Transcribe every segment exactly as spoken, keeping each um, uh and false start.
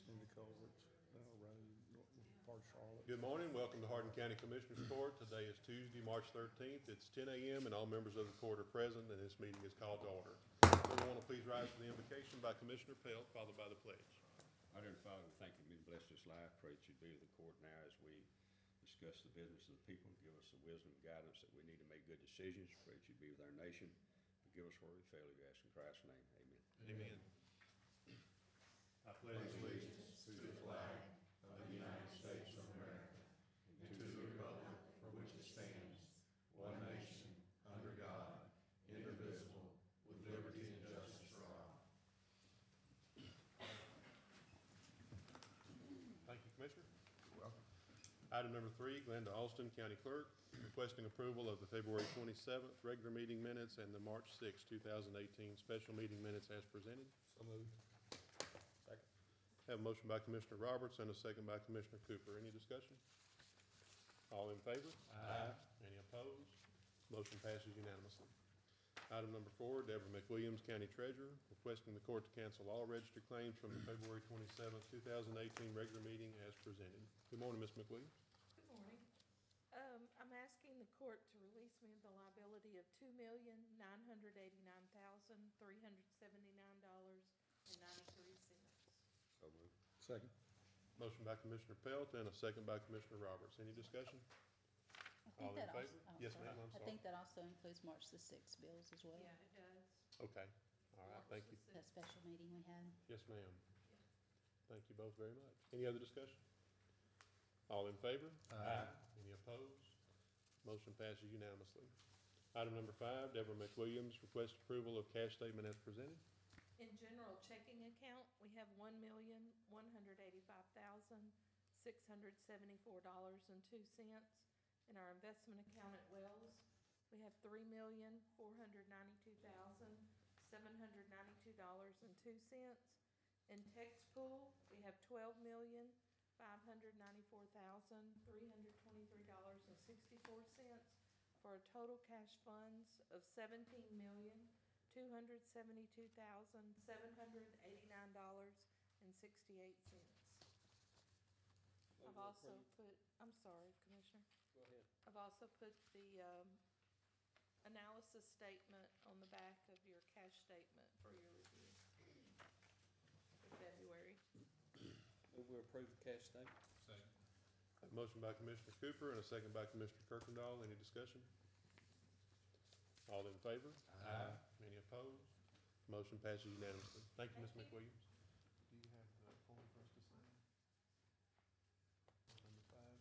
Cindy Culverts, uh, Road, part of Charlotte. Good morning, welcome to Hardin County Commissioners Court. Today is Tuesday, March thirteenth. It's ten A M and all members of the court are present and this meeting is called to order. Everyone will please rise for the invocation by Commissioner Pelt, followed by the pledge. Our dear Father, we thank you, and bless this life. Pray that you'd be with the court now as we discuss the business of the people. Give us the wisdom and guidance that we need to make good decisions. Pray that you'd be with our nation. Forgive us where we fail. We ask in Christ's name. Amen. Amen. I pledge allegiance to the flag of the United States of America and to the republic for which it stands, one nation, under God, indivisible, with liberty and justice for all. Thank you, Commissioner. You're welcome. Item number three, Glenda Alston, County Clerk, requesting approval of the February twenty-seventh regular meeting minutes and the March sixth, two thousand eighteen special meeting minutes as presented. So moved. Second. Have a motion by Commissioner Roberts and a second by Commissioner Cooper. Any discussion? All in favor? Aye. Any opposed? Motion passes unanimously. Item number four, Deborah McWilliams, County Treasurer, requesting the court to cancel all registered claims from the February twenty-seventh, two thousand eighteen regular meeting as presented. Good morning, Miz McWilliams. Good morning. Um, I'm asking the court to release me of the liability of two million, nine hundred eighty-nine thousand, three hundred seventy-nine dollars and ninety-three cents. So moved. Second. Motion by Commissioner Pelt and a second by Commissioner Roberts. Any discussion? I All think in that favor? also- oh, Yes, sorry. ma'am, I'm I sorry. think that also includes March the sixth bills as well. Yeah, it does. Okay, all right, thank you. That special meeting we had. Yes, ma'am. Thank you both very much. Any other discussion? All in favor? Aye. Any opposed? Motion passes unanimously. Item number five, Deborah McWilliams, request approval of cash statement as presented. In general checking account, we have one million, one hundred eighty-five thousand, six hundred seventy-four dollars and two cents. In our investment account at Wells, we have three million, four hundred ninety-two thousand, seven hundred ninety-two dollars and two cents. In text pool, we have twelve million, five hundred ninety-four thousand, three hundred twenty-three dollars and sixty-four cents for a total cash funds of seventeen million, two hundred seventy-two thousand, seven hundred eighty-nine dollars and sixty-eight cents. I've also put, I'm sorry, Commissioner. Go ahead. I've also put the, um, analysis statement on the back of your cash statement for your review for February. Move we approve the cash statement. Second. A motion by Commissioner Cooper and a second by Commissioner Kirkendall. Any discussion? All in favor? Aye. Any opposed? Motion passes unanimously. Thank you, Miz Thank you. McWilliams. Do you have the form for us to sign? Number five.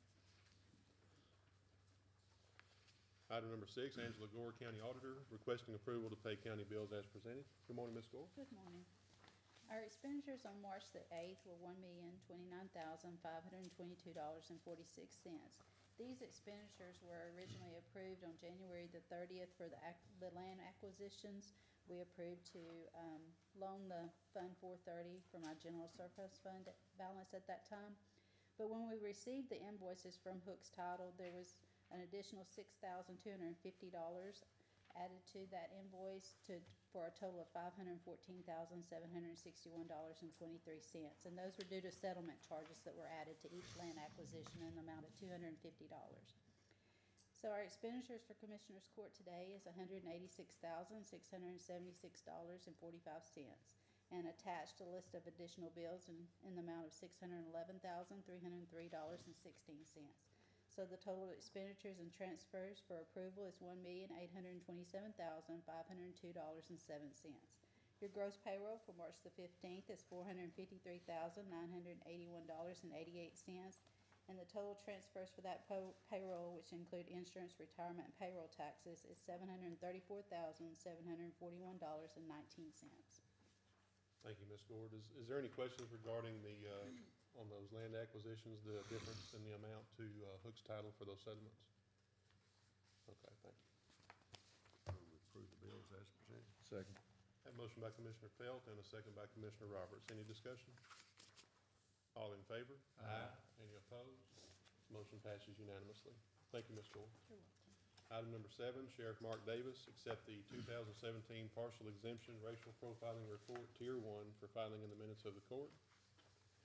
Item number six, Angela Gore, County Auditor, requesting approval to pay county bills as presented. Good morning, Miz Gore. Good morning. Our expenditures on March the eighth were one million, twenty-nine thousand, five hundred twenty-two dollars and forty-six cents. These expenditures were originally approved on January the thirtieth for the ac- the land acquisitions. We approved to, um, loan the Fund four thirty from our general surplus fund balance at that time. But when we received the invoices from Hooks Title, there was an additional six thousand two hundred and fifty dollars added to that invoice to, for a total of five hundred and fourteen thousand seven hundred and sixty-one dollars and twenty-three cents. And those were due to settlement charges that were added to each land acquisition in the amount of two hundred and fifty dollars. So our expenditures for Commissioners Court today is one hundred and eighty-six thousand six hundred and seventy-six dollars and forty-five cents. And attached a list of additional bills in, in the amount of six hundred and eleven thousand three hundred and three dollars and sixteen cents. So the total expenditures and transfers for approval is one million, eight hundred and twenty-seven thousand, five hundred and two dollars and seven cents. Your gross payroll for March the fifteenth is four hundred and fifty-three thousand, nine hundred and eighty-one dollars and eighty-eight cents. And the total transfers for that po- payroll, which include insurance, retirement, and payroll taxes, is seven hundred and thirty-four thousand, seven hundred and forty-one dollars and nineteen cents. Thank you, Miz Gore. Is, is there any questions regarding the, uh, on those land acquisitions, the difference in the amount to, uh, Hooks Title for those settlements? Okay, thank you. Move we approve the bills as presented. Second. Have a motion by Commissioner Pelt and a second by Commissioner Roberts. Any discussion? All in favor? Aye. Any opposed? Motion passes unanimously. Thank you, Miz Gore. You're welcome. Item number seven, Sheriff Mark Davis, accept the two thousand seventeen partial exemption racial profiling report, tier one, for filing in the minutes of the court.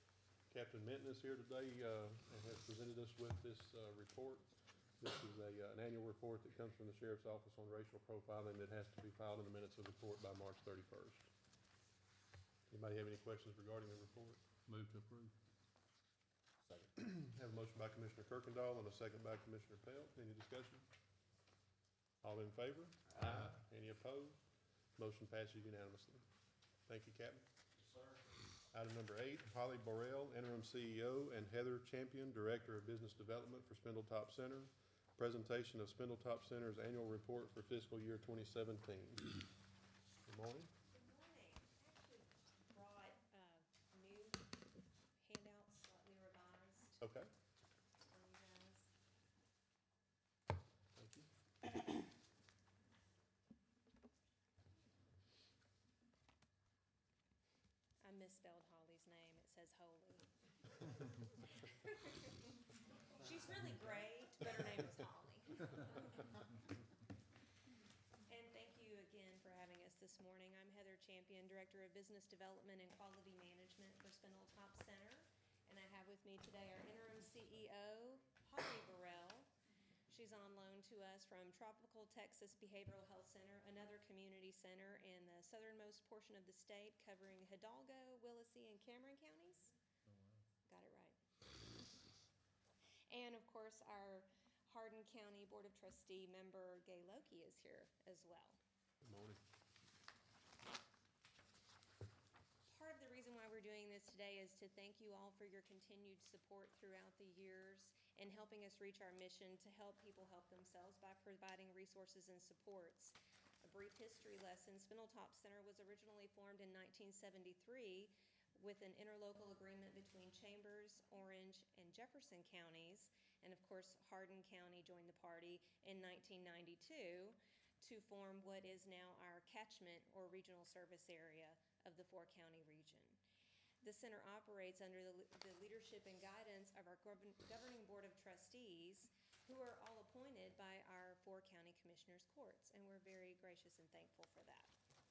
Captain Minton is here today, uh, and has presented us with this, uh, report. This is a, uh, an annual report that comes from the Sheriff's Office on racial profiling that has to be filed in the minutes of the court by March thirty-first. Anybody have any questions regarding the report? Move to approve. Have a motion by Commissioner Kirkendall and a second by Commissioner Pelt. Any discussion? All in favor? Aye. Any opposed? Motion passes unanimously. Thank you, Captain. Sir. Item number eight, Holly Borrell, interim C E O, and Heather Champion, Director of Business Development for Spindletop Center. Presentation of Spindletop Center's annual report for fiscal year twenty seventeen. Good morning. Good morning. I actually brought uh, new handouts, slightly revised Okay, for you guys. thank you. I misspelled Holly's name. It says Holy. She's really great, but her name is Holly. And thank you again for having us this morning. I'm Heather Champion, Director of Business Development and Quality Management for Spindletop Center. And I have with me today our interim C E O, Holly Burrell. She's on loan to us from Tropical Texas Behavioral Health Center, another community center in the southernmost portion of the state, covering Hidalgo, Willacy, and Cameron counties. Got it right. And of course, our Hardin County Board of Trustee member, Gay Loki, is here as well. Good morning. Part of the reason why we're doing this today is to thank you all for your continued support throughout the years and helping us reach our mission to help people help themselves by providing resources and supports. A brief history lesson, Spindletop Center was originally formed in nineteen seventy-three with an interlocal agreement between Chambers, Orange, and Jefferson counties. And of course, Hardin County joined the party in nineteen ninety-two to form what is now our catchment or regional service area of the four-county region. The center operates under the, the leadership and guidance of our govern, governing board of trustees, who are all appointed by our four-county commissioners' courts, and we're very gracious and thankful for that.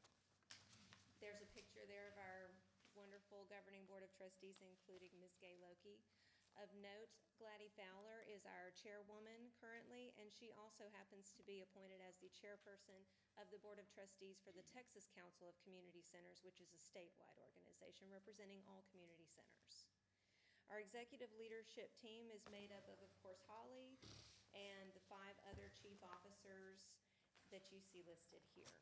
There's a picture there of our wonderful governing board of trustees, including Miz Gay Loki. Of note, Gladys Fowler is our chairwoman currently, and she also happens to be appointed as the chairperson of the Board of Trustees for the Texas Council of Community Centers, which is a statewide organization representing all community centers. Our executive leadership team is made up of, of course, Holly and the five other chief officers that you see listed here.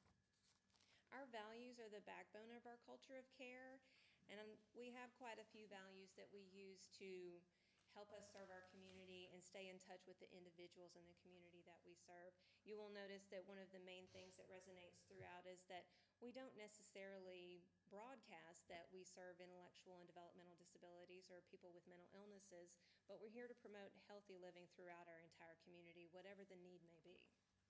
Our values are the backbone of our culture of care, and um, we have quite a few values that we use to help us serve our community and stay in touch with the individuals in the community that we serve. You will notice that one of the main things that resonates throughout is that we don't necessarily broadcast that we serve intellectual and developmental disabilities or people with mental illnesses, but we're here to promote healthy living throughout our entire community, whatever the need may be.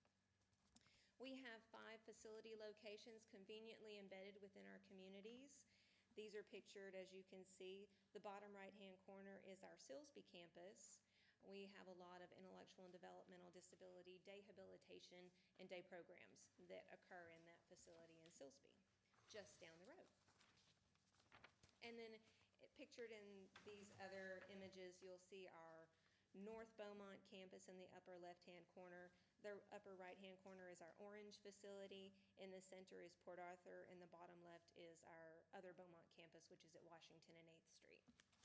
We have five facility locations conveniently embedded within our communities. These are pictured, as you can see. The bottom right-hand corner is our Silsbee campus. We have a lot of intellectual and developmental disability, day habilitation, and day programs that occur in that facility in Silsbee, just down the road. And then it, pictured in these other images, you'll see our North Beaumont campus in the upper left-hand corner. The upper right-hand corner is our Orange facility. In the center is Port Arthur, and the bottom left is our other Beaumont campus, which is at Washington and eighth Street.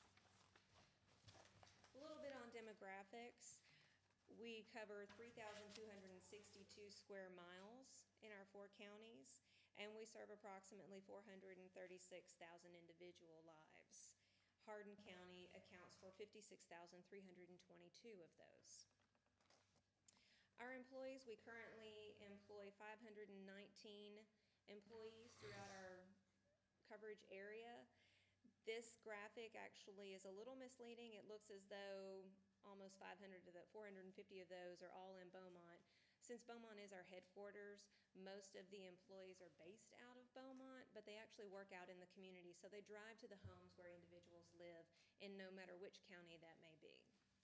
A little bit on demographics. We cover three thousand two hundred sixty-two square miles in our four counties, and we serve approximately four hundred thirty-six thousand individual lives. Hardin County accounts for fifty-six thousand three hundred twenty-two of those. Our employees, we currently employ five hundred nineteen employees throughout our coverage area. This graphic actually is a little misleading. It looks as though almost five hundred of the four hundred fifty of those are all in Beaumont. Since Beaumont is our headquarters, most of the employees are based out of Beaumont, but they actually work out in the community, so they drive to the homes where individuals live in no matter which county that may be.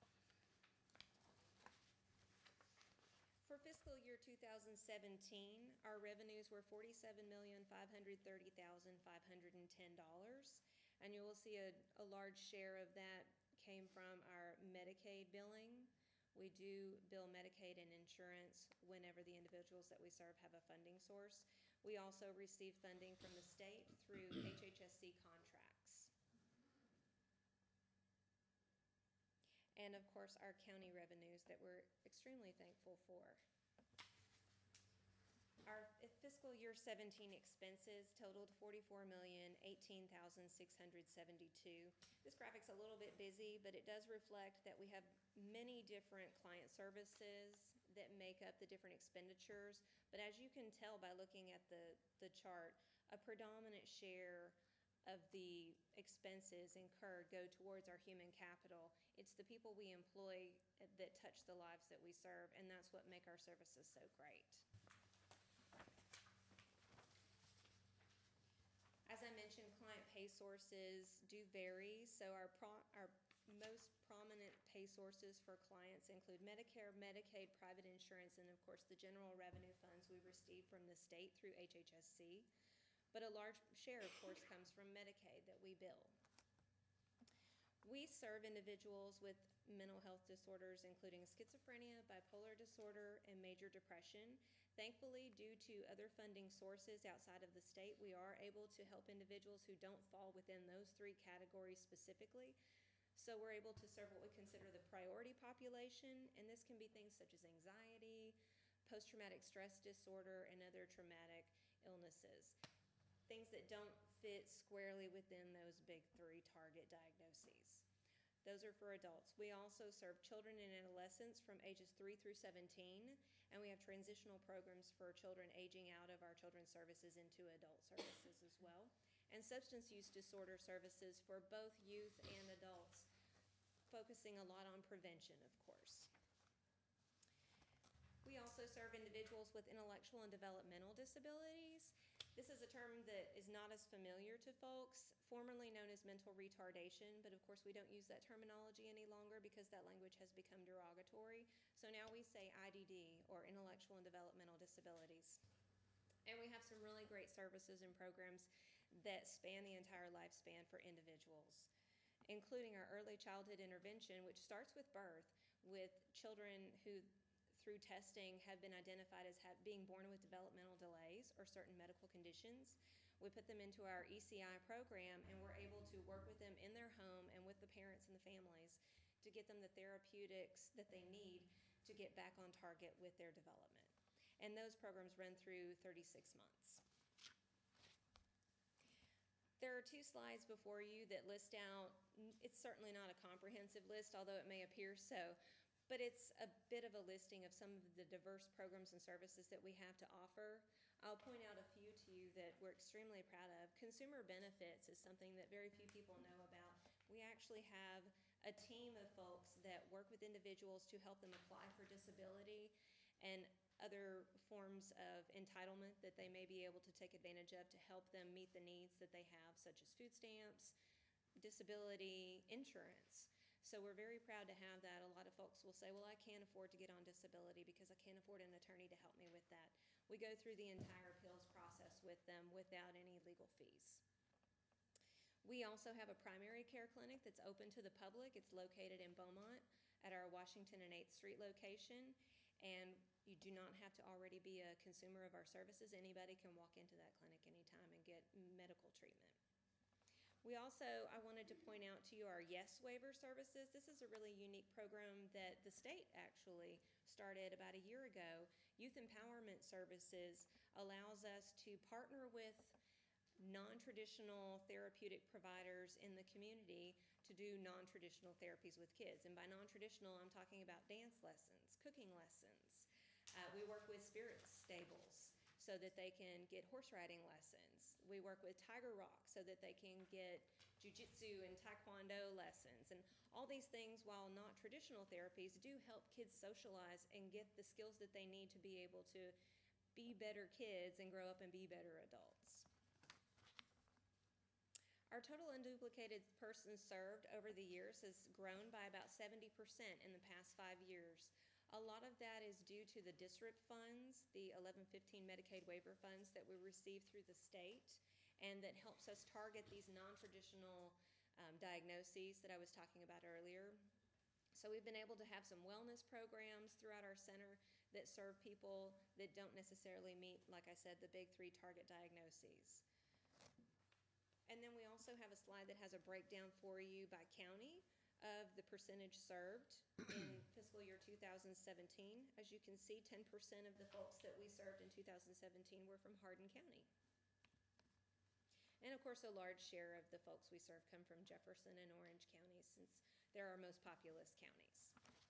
For fiscal year two thousand seventeen, our revenues were forty-seven million five hundred thirty thousand five hundred ten dollars, and And you will see a, a large share of that came from our Medicaid billing. We do bill Medicaid and insurance whenever the individuals that we serve have a funding source. We also receive funding from the state through H H S C contracts. And of course, our county revenues that we're extremely thankful for. Our fiscal year seventeen expenses totaled forty-four million, eighteen thousand, six hundred seventy-two. This graphic's a little bit busy, but it does reflect that we have many different client services that make up the different expenditures. But as you can tell by looking at the, the chart, a predominant share of the expenses incurred go towards our human capital. It's the people we employ that touch the lives that we serve, and that's what make our services so great. As I mentioned, client pay sources do vary, so our, pro our most prominent pay sources for clients include Medicare, Medicaid, private insurance, and of course the general revenue funds we receive from the state through H H S C. But a large share, of course, comes from Medicaid that we bill. We serve individuals with mental health disorders, including schizophrenia, bipolar disorder, and major depression. Thankfully, due to other funding sources outside of the state, we are able to help individuals who don't fall within those three categories specifically. So we're able to serve what we consider the priority population, and this can be things such as anxiety, post-traumatic stress disorder, and other traumatic illnesses. Things that don't fit squarely within those big three target diagnoses. Those are for adults. We also serve children and adolescents from ages three through seventeen, and we have transitional programs for children aging out of our children's services into adult services as well, and substance use disorder services for both youth and adults, focusing a lot on prevention, of course. We also serve individuals with intellectual and developmental disabilities. This is a term that is not as familiar to folks, formerly known as mental retardation, but of course we don't use that terminology any longer because that language has become derogatory. So now we say I D D, or intellectual and developmental disabilities. And we have some really great services and programs that span the entire lifespan for individuals, including our early childhood intervention, which starts with birth, with children who through testing have been identified as have, being born with developmental delays or certain medical conditions. We put them into our E C I program, and we're able to work with them in their home and with the parents and the families to get them the therapeutics that they need to get back on target with their development. And those programs run through thirty-six months. There are two slides before you that list out, it's certainly not a comprehensive list, although it may appear so, but it's a bit of a listing of some of the diverse programs and services that we have to offer. I'll point out a few to you that we're extremely proud of. Consumer benefits is something that very few people know about. We actually have a team of folks that work with individuals to help them apply for disability and other forms of entitlement that they may be able to take advantage of to help them meet the needs that they have, such as food stamps, disability, insurance. So we're very proud to have that. A lot of folks will say, well, I can't afford to get on disability because I can't afford an attorney to help me with that. We go through the entire appeals process with them without any legal fees. We also have a primary care clinic that's open to the public. It's located in Beaumont at our Washington and eighth Street location, and you do not have to already be a consumer of our services. Anybody can walk into that clinic anytime and get medical treatment. We also, I wanted to point out to you our YES waiver services. This is a really unique program that the state actually started about a year ago. Youth Empowerment Services allows us to partner with non-traditional therapeutic providers in the community to do non-traditional therapies with kids. And by non-traditional, I'm talking about dance lessons, cooking lessons. Uh, we work with spirit stables so that they can get horse riding lessons. We work with Tiger Rock so that they can get jiu-jitsu and taekwondo lessons. And all these things, while not traditional therapies, do help kids socialize and get the skills that they need to be able to be better kids and grow up and be better adults. Our total unduplicated persons served over the years has grown by about seventy percent in the past five years. A lot of that is due to the D S R I P funds, the eleven fifteen Medicaid waiver funds that we receive through the state, and that helps us target these non-traditional um, diagnoses that I was talking about earlier. So we've been able to have some wellness programs throughout our center that serve people that don't necessarily meet, like I said, the big three target diagnoses. And then we also have a slide that has a breakdown for you by county of the percentage served in fiscal year two thousand seventeen. As you can see, ten percent of the folks that we served in two thousand seventeen were from Hardin County. And of course, a large share of the folks we serve come from Jefferson and Orange counties, since they're our most populous counties.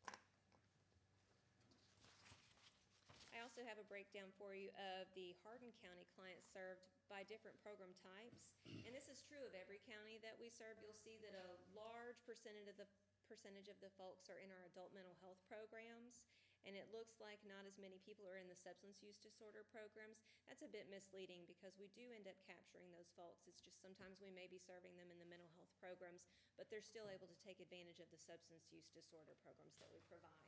I also have a breakdown for you of the Hardin County clients served by different program types. And this is true of every county that we serve. You'll see that a large percentage of the percentage of the folks are in our adult mental health programs. And it looks like not as many people are in the substance use disorder programs. That's a bit misleading because we do end up capturing those folks. It's just sometimes we may be serving them in the mental health programs, but they're still able to take advantage of the substance use disorder programs that we provide.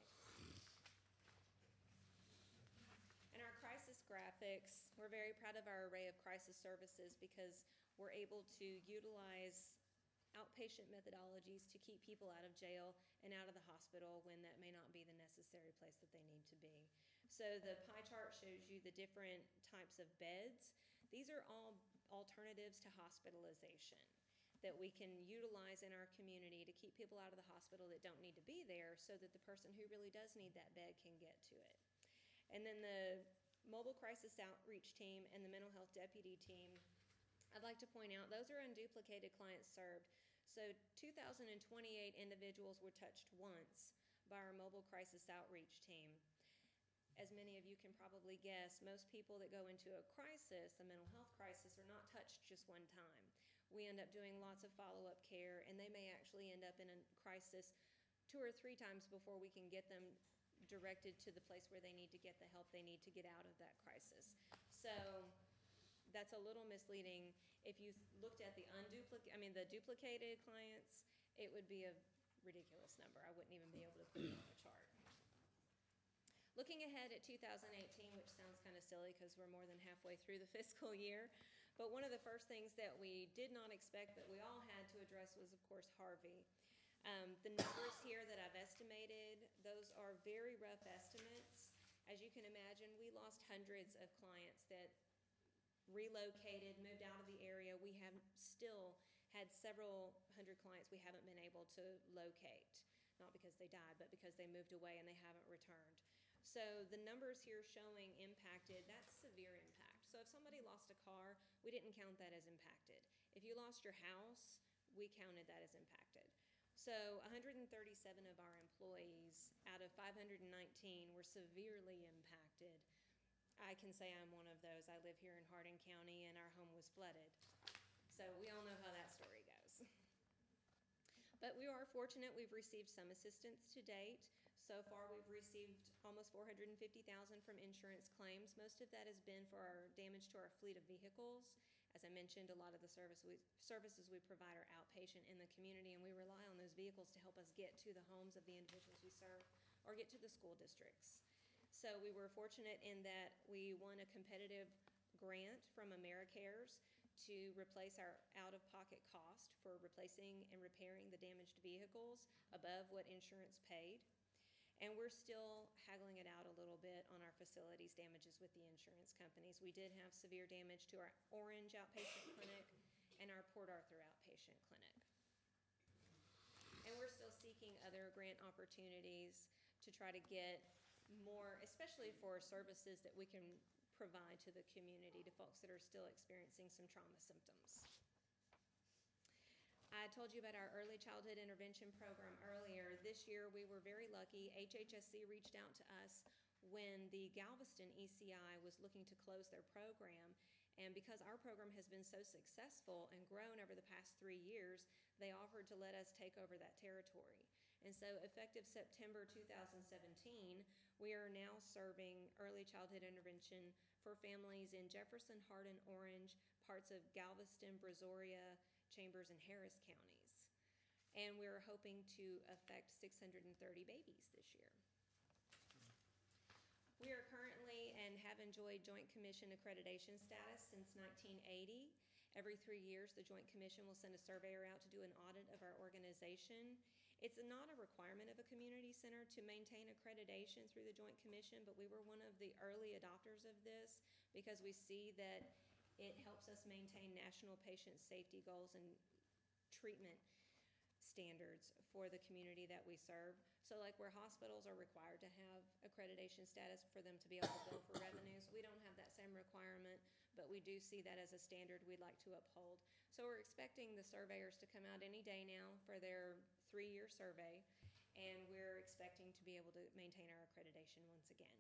And our crisis graphics, we're very proud of our array of crisis services because we're able to utilize outpatient methodologies to keep people out of jail and out of the hospital when that may not be the necessary place that they need to be. So the pie chart shows you the different types of beds. These are all alternatives to hospitalization that we can utilize in our community to keep people out of the hospital that don't need to be there so that the person who really does need that bed can get to it. And then the mobile crisis outreach team and the mental health deputy team, I'd like to point out, those are unduplicated clients served. So two thousand twenty-eight individuals were touched once by our mobile crisis outreach team. As many of you can probably guess, most people that go into a crisis, a mental health crisis, are not touched just one time. We end up doing lots of follow-up care, and they may actually end up in a crisis two or three times before we can get them directed to the place where they need to get the help they need to get out of that crisis. So that's a little misleading. If you looked at the unduplicated, I mean the duplicated clients, it would be a ridiculous number. I wouldn't even be able to put it on the chart. Looking ahead at two thousand eighteen, which sounds kind of silly because we're more than halfway through the fiscal year, but one of the first things that we did not expect that we all had to address was, of course, Harvey. Um, the numbers here that I've estimated, those are very rough estimates. As you can imagine, we lost hundreds of clients that relocated, moved out of the area. We have still had several hundred clients we haven't been able to locate, not because they died, but because they moved away and they haven't returned. So the numbers here showing impacted, that's severe impact. So if somebody lost a car, we didn't count that as impacted. If you lost your house, we counted that as impacted. So one hundred thirty-seven of our employees out of five hundred nineteen were severely impacted. I can say I'm one of those. I live here in Hardin County and our home was flooded. So we all know how that story goes. But we are fortunate we've received some assistance to date. So far we've received almost four hundred fifty thousand dollars from insurance claims. Most of that has been for our damage to our fleet of vehicles. As I mentioned, a lot of the service we, services we provide are outpatient in the community, and we rely on those vehicles to help us get to the homes of the individuals we serve or get to the school districts. So we were fortunate in that we won a competitive grant from AmeriCares to replace our out-of-pocket cost for replacing and repairing the damaged vehicles above what insurance paid. And we're still haggling it out a little bit on our facilities damages with the insurance companies. We did have severe damage to our Orange outpatient clinic and our Port Arthur outpatient clinic. And we're still seeking other grant opportunities to try to get more, especially for services that we can provide to the community, to folks that are still experiencing some trauma symptoms. I told you about our early childhood intervention program earlier. This year we were very lucky. H H S C reached out to us when the Galveston E C I was looking to close their program. And because our program has been so successful and grown over the past three years, they offered to let us take over that territory. And so effective September two thousand seventeen, we are now serving early childhood intervention for families in Jefferson, Hardin, Orange, parts of Galveston, Brazoria, Chambers, and Harris counties. And we're hoping to affect six hundred thirty babies this year. We are currently and have enjoyed Joint Commission accreditation status since nineteen eighty, Every three years, the Joint Commission will send a surveyor out to do an audit of our organization. It's not a requirement of a community center to maintain accreditation through the Joint Commission, but we were one of the early adopters of this because we see that it helps us maintain national patient safety goals and treatment standards for the community that we serve. So like where hospitals are required to have accreditation status for them to be able to bill for revenues, we don't have that same requirement, but we do see that as a standard we'd like to uphold. So we're expecting the surveyors to come out any day now for their three-year survey, and we're expecting to be able to maintain our accreditation once again.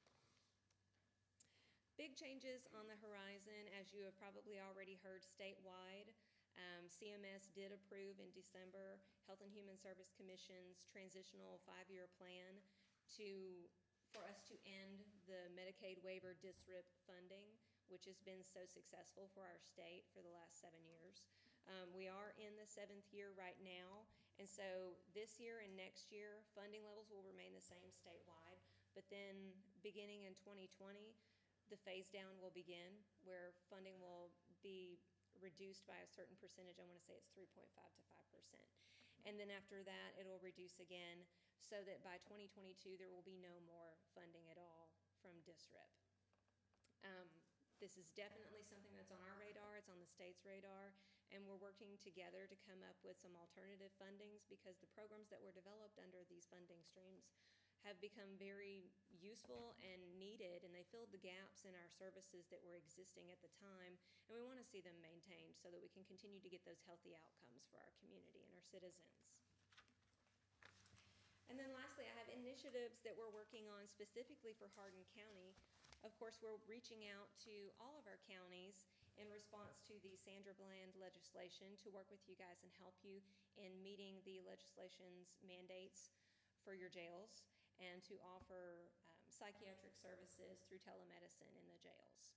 Big changes on the horizon, as you have probably already heard statewide. Um, C M S did approve in December Health and Human Service Commission's transitional five-year plan to, for us to end the Medicaid waiver D S R I P funding, which has been so successful for our state for the last seven years. Um, we are in the seventh year right now, and so this year and next year, funding levels will remain the same statewide, but then beginning in twenty twenty, the phase down will begin, where funding will be reduced by a certain percentage. I want to say it's three point five to five percent. And then after that, it'll reduce again, so that by twenty twenty-two, there will be no more funding at all from D S R I P. Um, this is definitely something that's on our radar, it's on the state's radar, and we're working together to come up with some alternative fundings, because the programs that were developed under these funding streams have become very useful and needed, and they filled the gaps in our services that were existing at the time, and we want to see them maintained so that we can continue to get those healthy outcomes for our community and our citizens. And then lastly, I have initiatives that we're working on specifically for Hardin County. Of course, we're reaching out to all of our counties in response to the Sandra Bland legislation to work with you guys and help you in meeting the legislation's mandates for your jails, and to offer um, psychiatric services through telemedicine in the jails.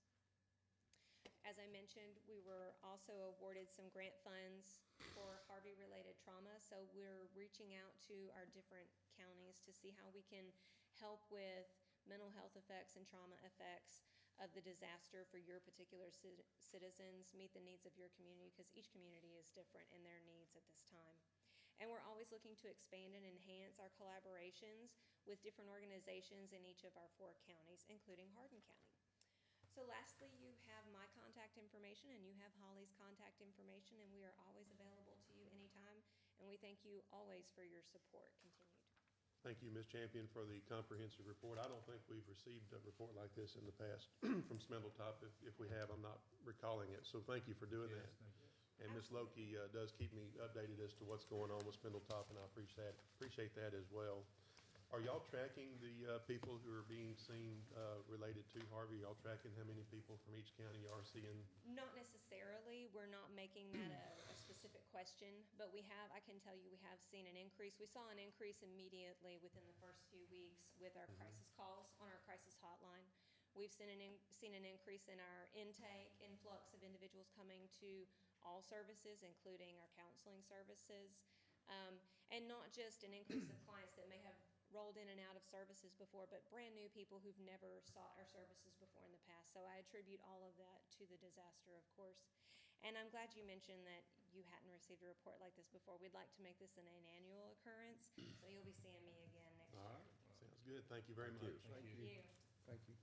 As I mentioned, we were also awarded some grant funds for Harvey-related trauma, so we're reaching out to our different counties to see how we can help with mental health effects and trauma effects of the disaster for your particular cit- citizens, meet the needs of your community, because each community is different in their needs at this time. And we're always looking to expand and enhance our collaborations with different organizations in each of our four counties, including Hardin County. So lastly, you have my contact information and you have Holly's contact information, and we are always available to you anytime. And we thank you always for your support continued. Thank you, Miz Champion, for the comprehensive report. I don't think we've received a report like this in the past from Spindletop. If, if we have, I'm not recalling it. So thank you for doing that. thank you. And Miz Loki uh, does keep me updated as to what's going on with Spindletop, and I appreciate that, appreciate that as well. Are y'all tracking the uh, people who are being seen uh, related to Harvey? Y'all tracking how many people from each county you are seeing? Not necessarily. We're not making that a, a specific question, but we have, I can tell you, we have seen an increase. We saw an increase immediately within the first few weeks with our Mhm. crisis calls on our crisis hotline. We've seen an, in, seen an increase in our intake, influx of individuals coming to all services, including our counseling services, um, and not just an increase of clients that may have rolled in and out of services before, but brand new people who've never sought our services before in the past. So I attribute all of that to the disaster, of course. And I'm glad you mentioned that you hadn't received a report like this before. We'd like to make this an, an annual occurrence, so you'll be seeing me again next All year. right, sounds good. Thank you very Thank much. you. Thank you. you. Thank you.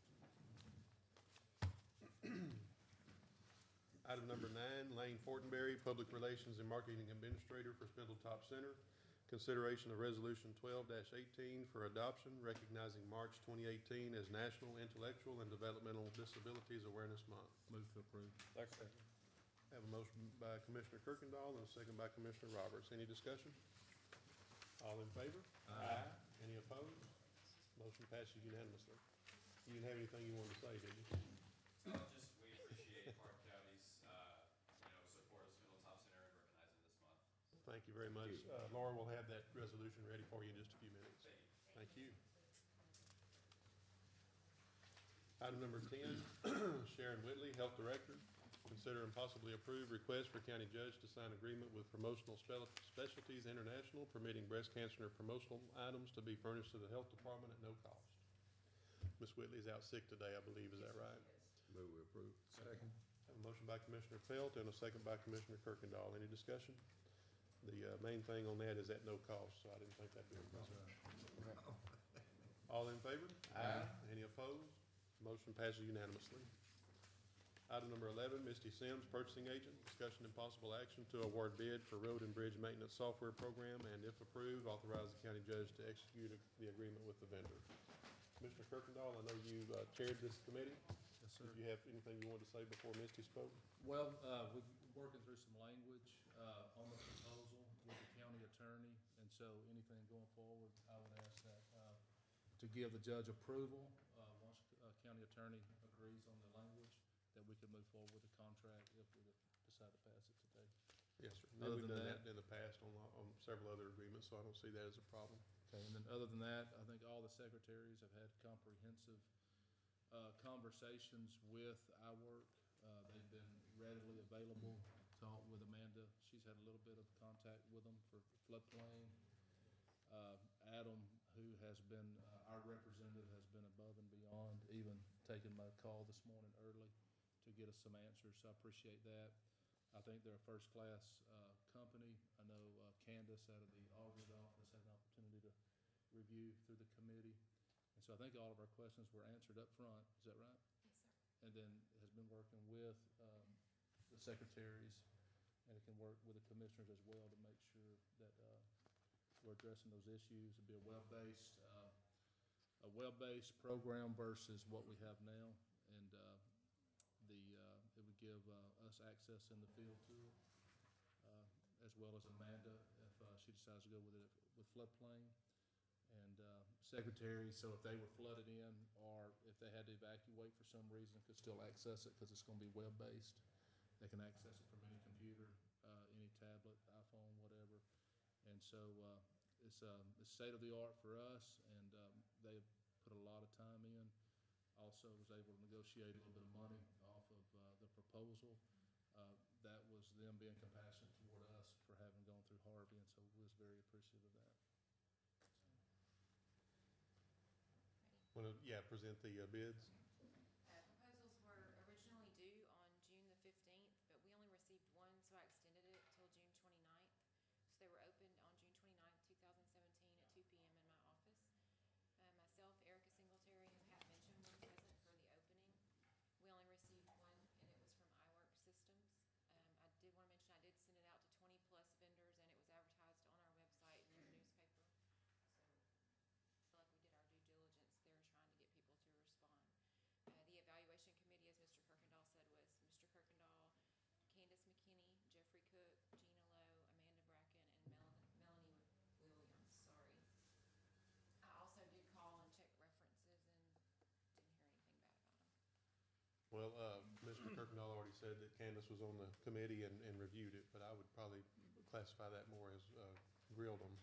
Item number nine, Lane Fortenberry, Public Relations and Marketing Administrator for Spindletop Center. Consideration of Resolution twelve eighteen for adoption, recognizing March twenty eighteen as National Intellectual and Developmental Disabilities Awareness Month. Move to approve. Second. Have a motion by Commissioner Kirkendall and a second by Commissioner Roberts. Any discussion? All in favor? Aye. Any opposed? Motion passes unanimously. You didn't have anything you wanted to say, did you? Uh, just, we appreciate Hardin County's, uh, you know, support of Spindletop Center and recognizing this month. Thank you very much. Thank you. Uh, Laura will have that resolution ready for you in just a few minutes. Thank you. Thank you. Item number ten, Sharon Whitley, Health Director. Consider and possibly approve request for county judge to sign agreement with Promotional Spel- Specialties International permitting breast cancer promotional items to be furnished to the health department at no cost. Miz Whitley is out sick today, I believe. Is that right? Move we approve. Second. Have A motion by Commissioner Pelt and a second by Commissioner Kirkendall. Any discussion? The uh, main thing on that is at no cost, so I didn't think that'd be a problem. All in favor? Aye. Any opposed? Motion passes unanimously. Item number eleven, Misty Sims, Purchasing Agent, discussion and possible action to award bid for road and bridge maintenance software program, and if approved, authorize the county judge to execute a- the agreement with the vendor. Commissioner Kirkendall, I know you uh, chaired this committee. Yes, sir. Did you have anything you wanted to say before Misty spoke? Well, uh, we're working through some language, uh, on the proposal with the county attorney, and so anything going forward, I would ask that, uh, to give the judge approval, uh, once, uh, county attorney agrees on the language, that we could move forward with the contract if we decide to pass it today. Yes, sir. Other We've than done that- that in the past on, lo- on several other agreements, so I don't see that as a problem. Okay, and then other than that, I think all the secretaries have had comprehensive, uh, conversations with I work. Uh, they've been readily available to talk with Amanda. She's had a little bit of contact with them for floodplain. Uh, Adam, who has been, uh, our representative, has been above and beyond, even taking my call this morning early to get us some answers, so I appreciate that. I think they're a first-class, uh, company. I know, uh, Candace out of the auditor's office had an opportunity to review through the committee. And so I think all of our questions were answered up front. Is that right? Yes, sir. And then has been working with, um, the secretaries, and it can work with the commissioners as well to make sure that, uh, we're addressing those issues. It'd be a web-based, uh, a web-based program versus what we have now. And, uh, the, uh, it would give, uh, us access in the field to it, uh, as well as Amanda, if, uh, she decides to go with it with floodplain. And, uh, secretaries, so if they were flooded in, or if they had to evacuate for some reason, could still access it, because it's gonna be web-based. They can access it from any computer, uh, any tablet, iPhone, whatever. And so, uh, it's, um, it's state-of-the-art for us, and, um, they put a lot of time in. Also was able to negotiate a little bit of money off of, uh, the proposal. Uh, that was them being compassionate toward us for having gone through Harvey, and so we was very appreciative of that. Wanna, yeah, present the uh, bids? Uh, proposals were originally due on June the fifteenth, but we only received one, so I extended it till June twenty-ninth. So they were opened on June twenty-ninth, two thousand seventeen at two P M in my office. Uh, myself, Erica Singletary, and Pat Mitchum were present for the opening. We only received one, and it was from iWork Systems. Um, I did wanna mention, I did send it out to twenty-plus vendors, and it was advertised on our website and in the newspaper. So I feel like we did our due diligence there, trying to get people to respond. Uh, the evaluation committee, as Mister Kirkendall said, was Mister Kirkendall, Candace McKinney, Jeffrey Cook, Gina Lowe, Amanda Bracken, and Melanie, Melanie Williams, sorry. I also did call and check references and didn't hear anything bad about them. Well, uh, Mister Kirkendall already said that Candace was on the committee and, and reviewed it, but I would probably classify that more as, uh, grilled them,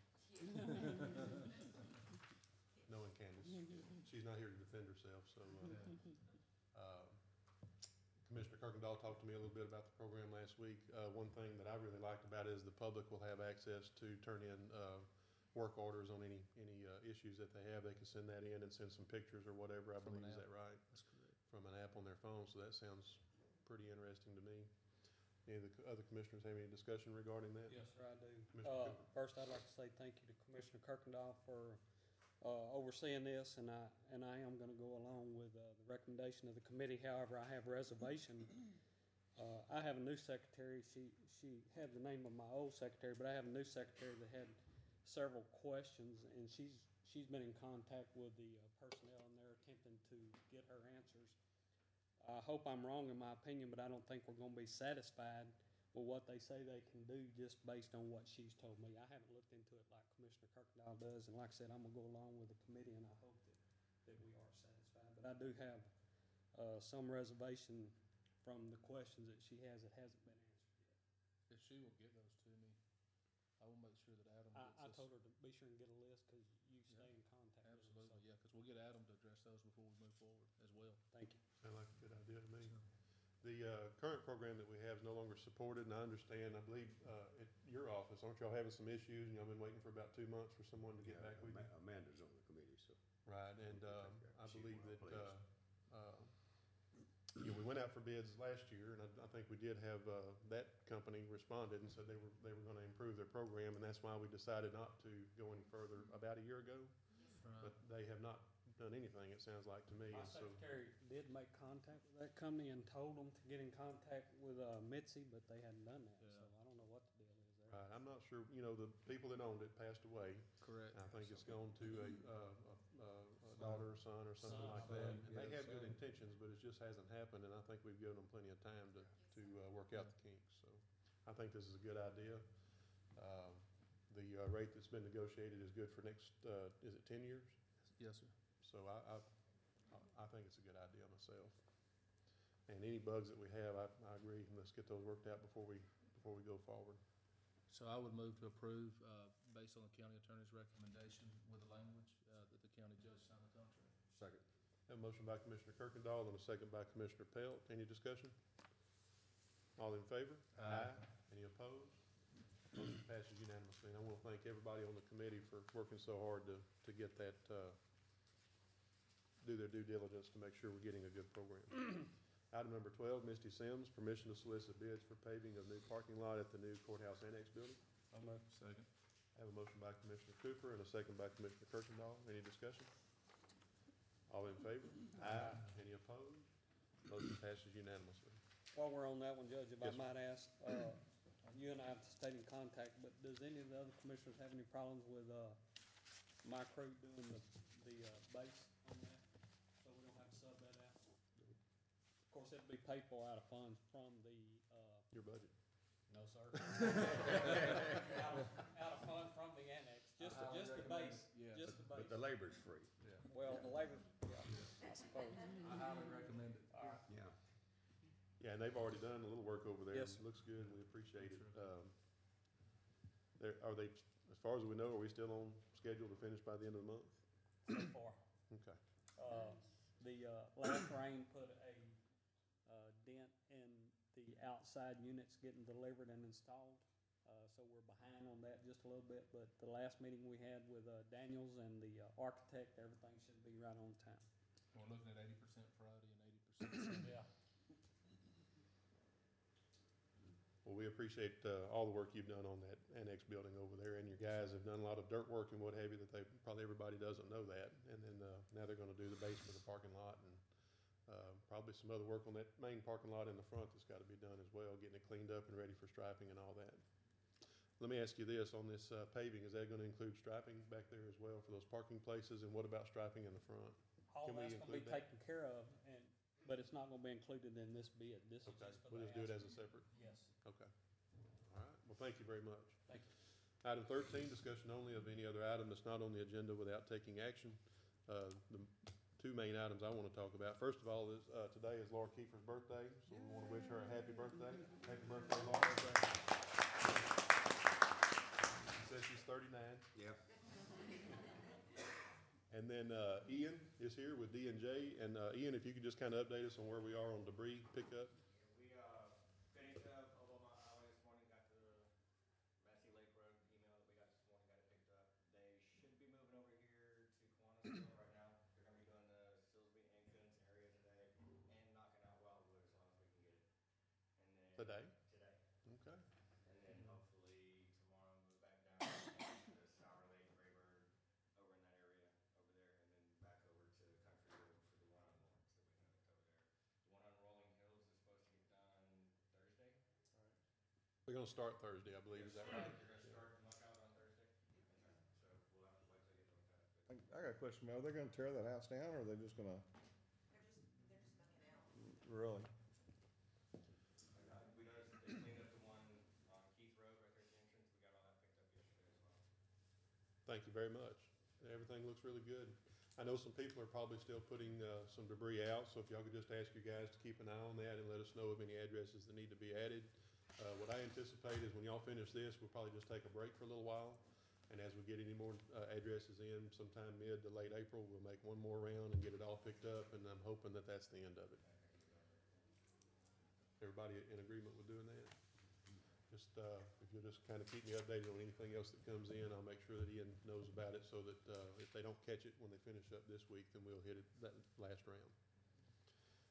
knowing Candace. She's not here to defend herself, so, uh, uh, Commissioner Kirkendall talked to me a little bit about the program last week. Uh, one thing that I really liked about it is the public will have access to turn in, uh, work orders on any, any, uh, issues that they have. They can send that in and send some pictures or whatever, I From an believe, is app. that right? That's correct. From an app on their phone, so that sounds pretty interesting to me. Any of the co- other commissioners have any discussion regarding that? Yes, sir, I do. Commissioner Uh, Cooper. First, I'd like to say thank you to Commissioner Kirkendall for uh, overseeing this, and I, and I am gonna go along with uh, the recommendation of the committee. However, I have reservation. Uh, I have a new secretary. She, she had the name of my old secretary, but I have a new secretary that had several questions, and she's, she's been in contact with the uh, personnel, and they're attempting to get her answers. I hope I'm wrong in my opinion, but I don't think we're gonna be satisfied with what they say they can do just based on what she's told me. I haven't looked into it like Commissioner Kirkendall does, and like I said, I'm gonna go along with the committee, and I hope that, that we are satisfied. But I do have, uh, some reservation from the questions that she has that hasn't been answered yet. If she will get those to me, I will make sure that Adam I, gets I this. told her to be sure and get a list, cause you stay Yeah. in contact with her. Absolutely, so yeah, because we'll get Adam to address those before we move forward as well. Thank you. Sound like a good idea to me. The, uh, current program that we have is no longer supported, and I understand, I believe, uh, at your office, aren't y'all having some issues, and y'all been waiting for about two months for someone to get Yeah, back with you? Ama- Amanda's on the committee, so. Right, and, We'll um, take care of it. I She's believe well that, uh, pleased. uh, yeah, we went out for bids last year, and I, I think we did have, uh, that company responded and said they were, they were gonna improve their program, and that's why we decided not to go any further about a year ago. But they have not done anything, it sounds like to me, My and so, secretary did make contact with that company and told them to get in contact with, uh, Mitzi, but they hadn't done that, Yeah. so I don't know what the deal is there. right, I'm not sure, you know, the people that owned it passed away. Correct. I think it's gone to a, uh, a, a daughter or son or something Son, like son, that. And they yeah, have good son. intentions, but it just hasn't happened, and I think we've given them plenty of time to, to, uh, work out the kinks, so. I think this is a good idea. Um, the, uh, rate that's been negotiated is good for next, uh, is it ten years? Yes, sir. So I, I, I- I think it's a good idea myself. And any bugs that we have, I, I agree, let's get those worked out before we, before we go forward. So I would move to approve, uh, based on the county attorney's recommendation with the language, uh, that the county judge sign the contract. Second. Have a motion by Commissioner Kirkendall and a second by Commissioner Pelt. Any discussion? All in favor? Aye. Any opposed? Motion passes unanimously. And I want to thank everybody on the committee for working so hard to, to get that, uh, do their due diligence to make sure we're getting a good program. Item number twelve, Misty Sims, permission to solicit bids for paving of new parking lot at the new courthouse annex building. Second. Have a motion by Commissioner Cooper and a second by Commissioner Kirkendall. Any discussion? All in favor? Aye. Any opposed? Motion passes unanimously. While we're on that one, Judge, if I Yes, sir. might ask, uh, you and I have stayed in contact, but does any of the other commissioners have any problems with, uh, my crew doing the, the, uh, base on that? So we don't have to sub that out? Of course, it'd be paid for out of funds from the, uh, Your budget. no, sir. Out of, out of fund from the annex, just, the- just the base, Yeah. just the But base. the labor's free. Yeah. Well, the labor, yeah, I suppose. I highly recommend it. Yeah. Yeah, and they've already done a little work over there. Yes, sir. Looks good, we appreciate it. Um, There, are they, as far as we know, are we still on schedule to finish by the end of the month? So far. Okay. Uh, the, uh, last rain put a, uh, dent in the outside units getting delivered and installed. Uh, so we're behind on that just a little bit, but the last meeting we had with, uh, Daniels and the uh, architect, everything should be right on time. We're looking at eighty percent Friday and eighty percent Yeah. Well, we appreciate, uh, all the work you've done on that annex building over there, and your guys have done a lot of dirt work and what have you, that they, probably everybody doesn't know that. And then, uh, now they're gonna do the base for the parking lot, and, uh, probably some other work on that main parking lot in the front that's gotta be done as well, getting it cleaned up and ready for striping and all that. Let me ask you this, on this, uh, paving, is that gonna include striping back there as well for those parking places, and what about striping in the front? All Can we that's gonna be include that? taken care of, and, but it's not gonna be included in this bid. This is Okay, just for the we'll just do it as a asphalt. separate, Yes, okay. All right, well, thank you very much. thank you. Item thirteen, discussion only of any other item that's not on the agenda without taking action. Uh, The two main items I want to talk about, first of all, is, uh, today is Laura Kiefer's birthday, so we want to wish her a happy birthday. Happy birthday, Laura. She says she's thirty-nine. Yep. And then uh, Ian is here with D and J. And uh, Ian, if you could just kind of update us on where we are on debris pickup. We, uh, finished up Obama Highway this morning, got the Massey Lake Road email that we got this morning, got it picked up. They should be moving over here to Kiwanis right now. They're gonna be doing the Silsby and Coons area today and knocking out Wildwood as long as we can get it. And then. Today? Today. Okay. And then hopefully tomorrow move back down to the Sour Lake, Raybird, over in that area, over there, and then back over to Country Road for the one on Lawrence that we can hook over there. The one on Rolling Hills is supposed to get done Thursday. We're going to start Thursday, I believe. Is that right? They're gonna start the muck out on Thursday. Okay. So we'll have to wait till they get the hook up. I, I got a question, Mel. Are they gonna tear that house down, or are they just gonna, They're just, they're just banging out. really? Uh, We noticed that they cleaned up the one on Keith Road right there at the entrance. We got all that picked up yesterday as well. Thank you very much. Everything looks really good. I know some people are probably still putting uh, some debris out, so if y'all could just ask you guys to keep an eye on that and let us know of any addresses that need to be added. Uh, What I anticipate is when y'all finish this, we'll probably just take a break for a little while. And as we get any more uh, addresses in sometime mid to late April, we'll make one more round and get it all picked up, and I'm hoping that that's the end of it. Everybody in agreement with doing that? Just, uh, if you'll just kind of keep me updated on anything else that comes in, I'll make sure that Ian knows about it so that, uh, if they don't catch it when they finish up this week, then we'll hit it that last round.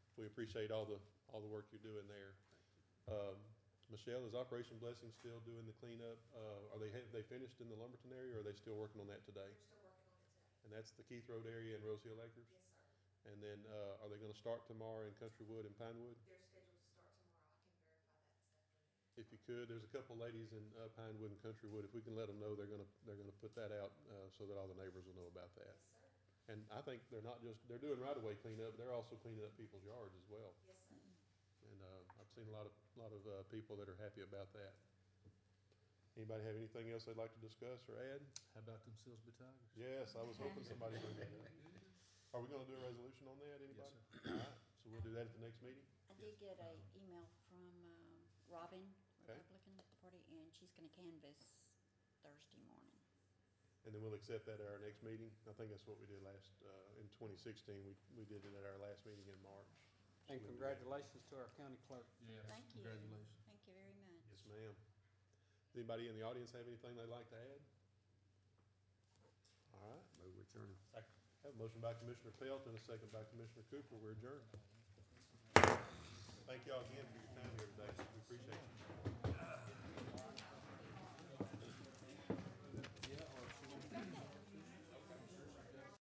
we appreciate all the, all the work you're doing there. Um, Michelle, is Operation Blessing still doing the cleanup? Uh, are they, have they finished in the Lumberton area, or are they still working on that today? They're still working on it today. And that's the Keith Road area and Rose Hill Acres? Yes, sir. And then, uh, are they gonna start tomorrow in Country Wood and Pinewood? They're scheduled to start tomorrow. I can verify that this afternoon. If you could, there's a couple ladies in uh, Pinewood and Countrywood, if we can let them know, they're gonna, they're gonna put that out, uh, so that all the neighbors will know about that. Yes, sir. And I think they're not just, they're doing right-of-way cleanup, they're also cleaning up people's yards as well. Yes, sir. And, uh, I've seen a lot of, lot of, uh, people that are happy about that. Anybody have anything else they'd like to discuss or add? How about them Silsbee Tigers? Yes, I was hoping somebody would do that. Are we gonna do a resolution on that, anybody? All right, so we'll do that at the next meeting? I did get a email from, um, Robin, Okay. Republican Party, and she's gonna canvass Thursday morning. And then we'll accept that at our next meeting. I think that's what we did last, uh, in twenty sixteen, we, we did it at our last meeting in March. And congratulations to our county clerk. Yes, Thank you. congratulations. Thank you very much. Yes, ma'am. Does anybody in the audience have anything they'd like to add? All right, Move return. have a motion by Commissioner Pelt and a second by Commissioner Cooper. We're adjourned. Thank y'all again for your time here today. We appreciate you.